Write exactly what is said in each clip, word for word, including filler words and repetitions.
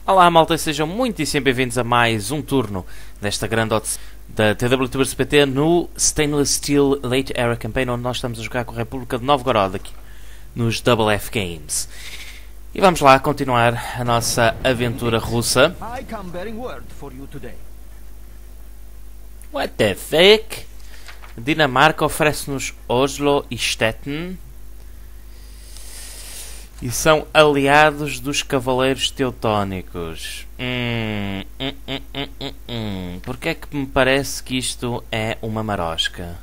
Olá malta e sejam muitíssimo bem-vindos a mais um turno desta grande odds da T W Tubers P T no Stainless Steel Late Era Campaign, onde nós estamos a jogar com a República de Novgorod aqui nos Double F Games. E vamos lá continuar a nossa aventura russa. What the fuck? Dinamarca oferece-nos Oslo e Stettin e são aliados dos Cavaleiros Teutónicos. Hum, hum, hum, hum, hum, hum. Porque é que me parece que isto é uma marosca?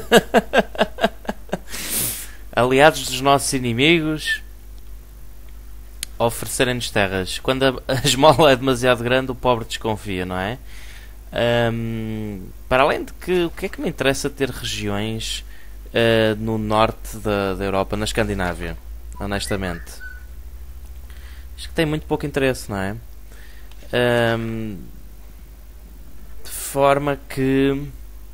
Aliados dos nossos inimigos oferecerem-nos terras. Quando a, a esmola é demasiado grande, o pobre desconfia, não é? Um, para além de que, o que é que me interessa ter regiões uh, no norte da, da Europa, na Escandinávia? Honestamente, acho que tem muito pouco interesse, não é? Um, de forma que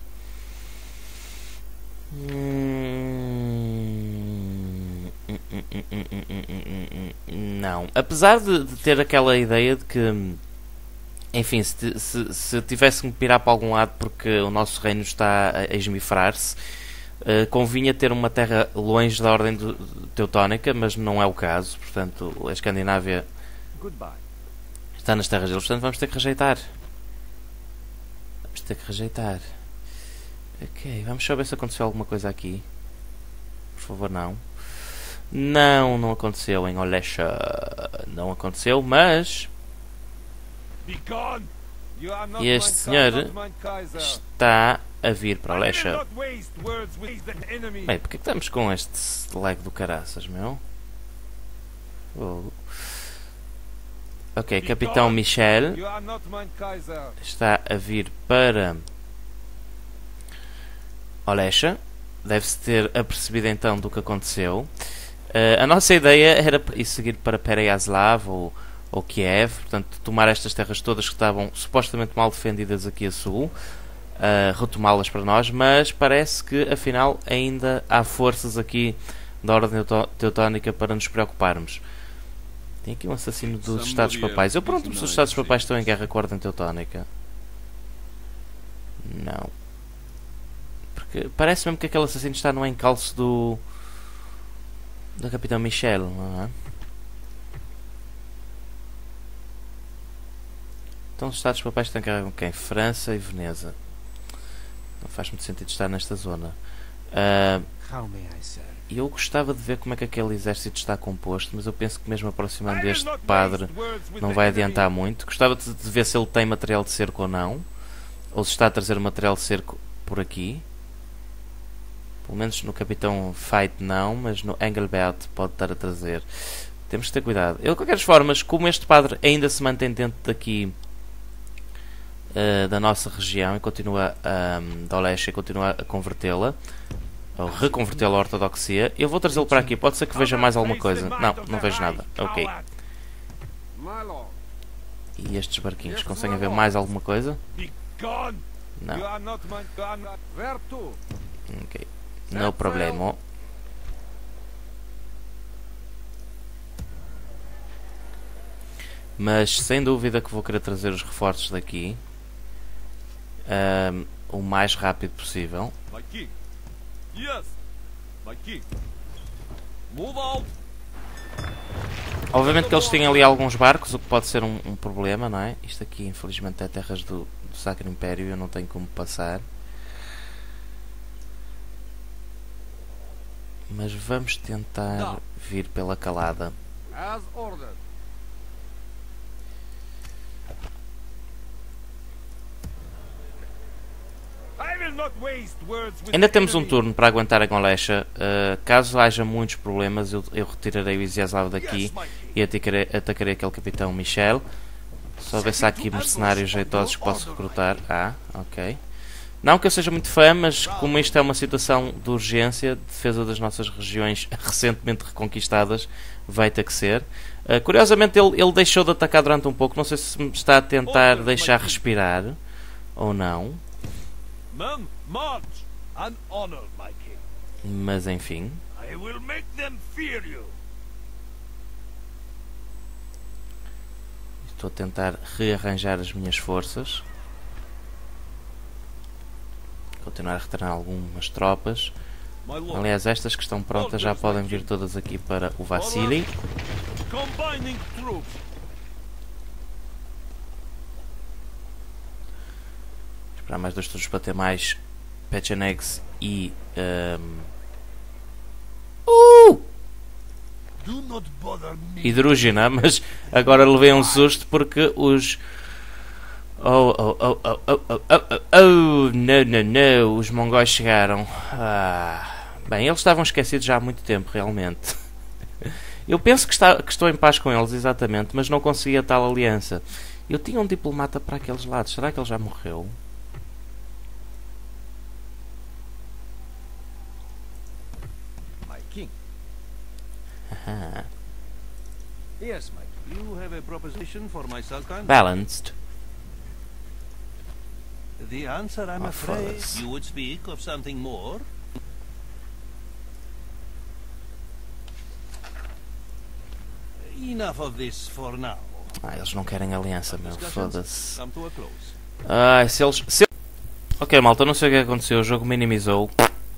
hum, não, apesar de, de ter aquela ideia de que, enfim, se, se, se tivesse que me pirar para algum lado porque o nosso reino está a esmifrar-se, Uh, convinha ter uma terra longe da ordem do, teutónica, mas não é o caso. Portanto, a Escandinávia está nas terras deles. Portanto, vamos ter que rejeitar. Vamos ter que rejeitar. Ok, vamos só ver se aconteceu alguma coisa aqui. Por favor, não. Não, não aconteceu em Olesha. Não aconteceu, mas este senhor está a vir para Olesha. Bem, porque é que estamos com este lag do caraças, meu? Oh. Ok, Capitão Michel está a vir para Olesha. Deve-se ter apercebido então do que aconteceu. Uh, a nossa ideia era ir seguir para Pereyaslav ou, ou Kiev, portanto, tomar estas terras todas que estavam supostamente mal defendidas aqui a sul. Uh, retomá-las para nós, mas parece que afinal ainda há forças aqui da Ordem Teutónica para nos preocuparmos. Tem aqui um assassino dos Estados Papais. Eu pergunto-me se os Estados Papais estão em guerra com a Ordem Teutónica. Não. Porque parece mesmo que aquele assassino está no encalço do do Capitão Michel, não é? Então os Estados Papais estão em guerra com quem? França e Veneza. Não faz muito sentido estar nesta zona. Uh, eu gostava de ver como é que aquele exército está composto, mas eu penso que mesmo aproximando deste padre não vai adiantar muito. Gostava de ver se ele tem material de cerco ou não, ou se está a trazer material de cerco por aqui. Pelo menos no Capitão Fight não, mas no Engelbert pode estar a trazer. Temos que ter cuidado. Eu, de qualquer forma, como este padre ainda se mantém dentro daqui Uh, da nossa região e continua um, da Olesha e continua a convertê-la ou reconvertê-la à ortodoxia, eu vou trazê-lo para aqui. Pode ser que veja mais alguma coisa. Não, não vejo nada. Ok. E estes barquinhos conseguem ver mais alguma coisa? Não. Ok. No problema. Mas sem dúvida que vou querer trazer os reforços daqui Um, o mais rápido possível. Obviamente que eles têm ali alguns barcos, o que pode ser um, um problema, não é? Isto aqui infelizmente é terras do, do Sacro Império e eu não tenho como passar. Mas vamos tentar vir pela calada. Ainda temos um turno para aguentar a Olesha. Uh, caso haja muitos problemas, eu, eu retirarei o Iziaslav daqui e atacarei, atacarei aquele Capitão Michel. Só ver se há aqui mercenários jeitosos que posso recrutar. Ah, ok. Não que eu seja muito fã, mas como isto é uma situação de urgência, de defesa das nossas regiões recentemente reconquistadas, vai ter que ser. Uh, curiosamente, ele, ele deixou de atacar durante um pouco. Não sei se me está a tentar deixar respirar ou não. Mas enfim. Estou a tentar rearranjar as minhas forças. Continuar a retornar algumas tropas. Aliás, estas que estão prontas já podem vir todas aqui para o Vasily. Esperar mais dois turnos para ter mais Pechenegs e... Um... Uh! Hidrogena, mas agora levei um susto porque os... Oh, oh, oh, oh, oh, oh, oh, oh, não, não, não, os mongóis chegaram. Ah, bem, eles estavam esquecidos já há muito tempo, realmente. Eu penso que, está, que estou em paz com eles, exatamente, mas não consegui a tal aliança. Eu tinha um diplomata para aqueles lados, será que ele já morreu? My king. Aha. Yes, my king. You have a proposition for my Sultan? Balanced. The answer, I'm Oh, afraid. fellas. You would speak of something more? Enough of this for now. Ah, eles não querem aliança, meu. Foda-se. Come to a close. Ai, se eles... Se... Ok, malta, não sei o que aconteceu. O jogo minimizou.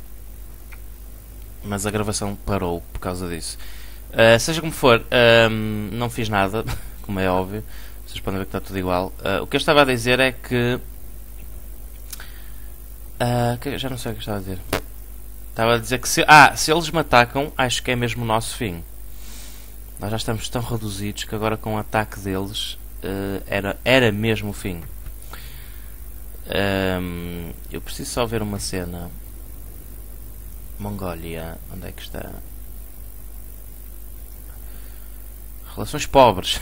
Mas a gravação parou por causa disso. Uh, seja como for, um, não fiz nada, como é óbvio. Vocês podem ver que está tudo igual. Uh, o que eu estava a dizer é que... Uh, que já não sei o que eu estava a dizer. Estava a dizer que se, ah, se eles me atacam, acho que é mesmo o nosso fim. Nós já estamos tão reduzidos que agora com o ataque deles uh, era, era mesmo o fim. Um, eu preciso só ver uma cena. Mongólia, onde é que está? Relações pobres.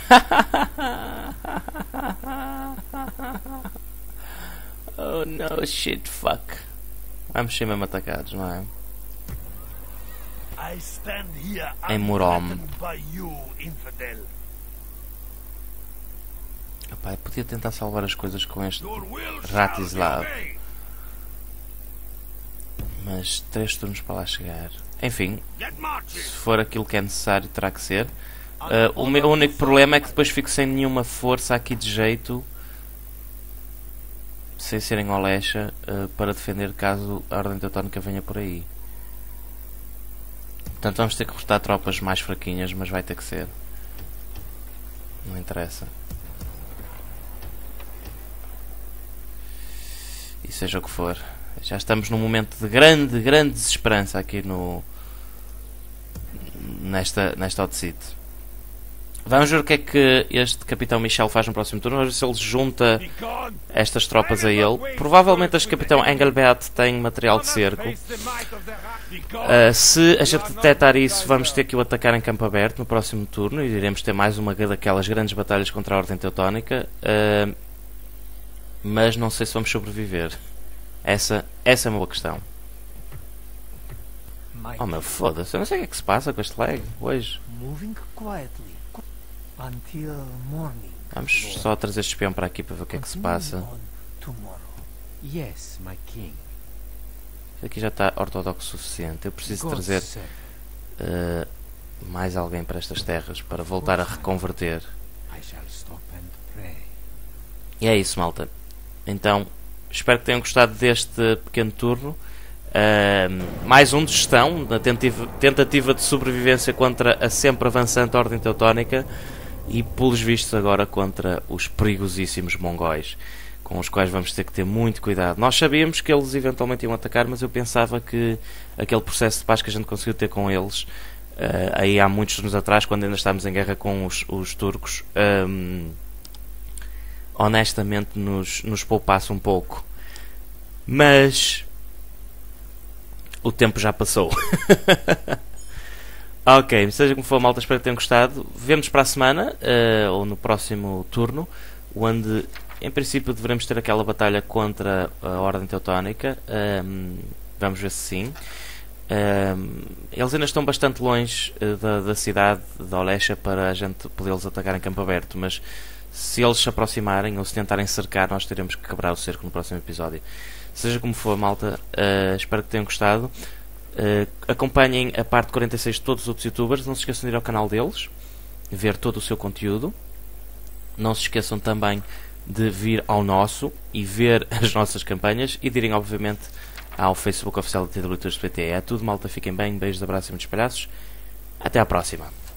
Oh no, shit, fuck. Vamos ser mesmo atacados, não é? Em Murom. Epá, eu podia tentar salvar as coisas com este Ratislav. Mas três turnos para lá chegar. Enfim, se for aquilo que é necessário, terá que ser. Uh, o meu único problema é que depois fico sem nenhuma força aqui de jeito, sem ser em Olecha, uh, para defender caso a Ordem Teutónica venha por aí. Portanto vamos ter que cortar tropas mais fraquinhas, mas vai ter que ser. Não interessa. E seja o que for. Já estamos num momento de grande, grande desesperança aqui no... Nesta, nesta Outcity. Vamos ver o que é que este Capitão Michel faz no próximo turno. Vamos ver se ele junta estas tropas a ele. Provavelmente este Capitão Engelbert tem material de cerco. Uh, se a gente detectar isso, vamos ter que o atacar em campo aberto no próximo turno. E iremos ter mais uma daquelas grandes batalhas contra a Ordem Teutónica. Uh, mas não sei se vamos sobreviver. Essa, essa é uma boa questão. Oh meu, foda-se. Eu não sei o que é que se passa com este lag hoje. Vamos só trazer este espião para aqui para ver o que é que se passa. Aqui já está ortodoxo o suficiente. Eu preciso trazer uh, mais alguém para estas terras para voltar a reconverter. E é isso, malta. Então, espero que tenham gostado deste pequeno turno. Uh, mais um de gestão na tentativa, tentativa de sobrevivência contra a sempre avançante Ordem Teutónica e, pelos vistos, agora contra os perigosíssimos mongóis, com os quais vamos ter que ter muito cuidado. Nós sabíamos que eles eventualmente iam atacar, mas eu pensava que aquele processo de paz que a gente conseguiu ter com eles, uh, aí há muitos anos atrás, quando ainda estávamos em guerra com os, os turcos, um, honestamente nos, nos poupasse um pouco. Mas o tempo já passou. Ok, seja como for, malta, espero que tenham gostado. Vemo-nos para a semana, uh, ou no próximo turno, onde em princípio deveremos ter aquela batalha contra a Ordem Teutónica. Um, vamos ver se sim. Um, eles ainda estão bastante longe uh, da, da cidade de Olecha para a gente poder-los atacar em campo aberto, mas se eles se aproximarem ou se tentarem cercar, nós teremos que quebrar o cerco no próximo episódio. Seja como for, malta, uh, espero que tenham gostado. Uh, acompanhem a parte quarenta e seis de todos os outros youtubers. Não se esqueçam de ir ao canal deles, ver todo o seu conteúdo. Não se esqueçam também de vir ao nosso e ver as nossas campanhas e de irem, obviamente, ao Facebook oficial da T W Tours P T. É tudo, malta. Fiquem bem. Beijos, abraços e muitos palhaços. Até à próxima.